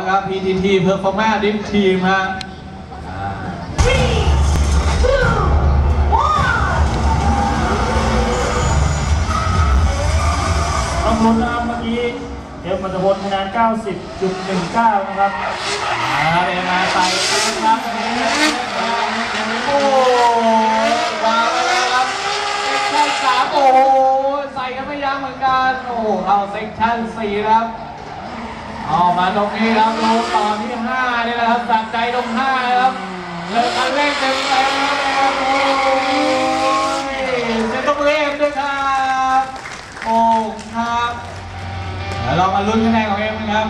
ครับ PTT Performance Dream Team ฮะต้องลุ้นนะครับเมื่อกี้เอ็มมัตพลคะแนน 90.19 นะครับเดี๋ยวมาใส่ครับโอ้มาแล้วครับเซ็กชั่น3โอ้ใส่กันไม่ยั้งเหมือนกันโอ้เข้าเซ็กชั่น4ครับเอามาตรงนี้ครับลงต่อที่5นี่แหละครับสักใจตรง5ครับเลิกกันเล่นเต็มนะครับโอ้ยเซนต์เบรมด้วยครับโอ้ครับเดี๋ยวเรามาลุ้นคะแนนของเอ็มนะครับ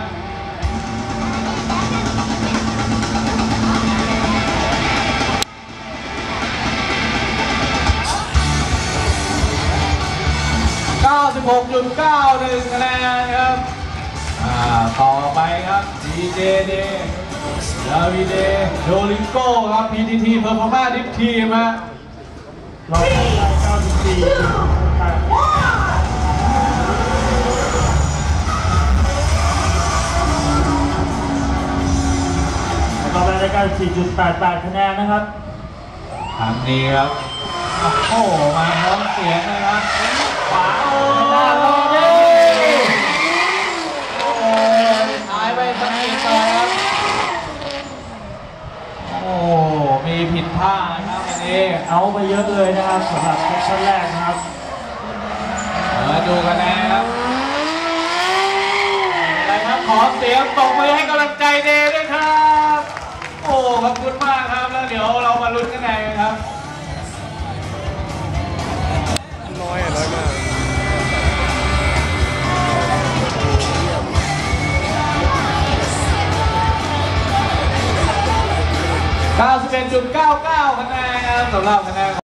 96.91 คะแนนครับต่อไปครับ DJ เดดาวิเดโดริโก้ครับ PTT Performance Dream Team ฮะเราได้94.88 คะแนนนะครับทางนี้ครับโอ้โหมาพร้อมเสียงนะครับขวาโอ้หายไปสักนิดครับโอ้มีผิดพลาดครับอันนี้เอาไปเยอะเลยนะครับสำหรับเซสชั่นแรกนะครับมาดูกันนะครับอะไรครับขอเสียงตบมือให้กำลังใจเดย์ด้วยครับโอ้ขอบคุณมากครับแล้วเดี๋ยวเรามาลุ้นกันเลยครับน้อยมาก 91.99 คะแนนสำหรับคะแนน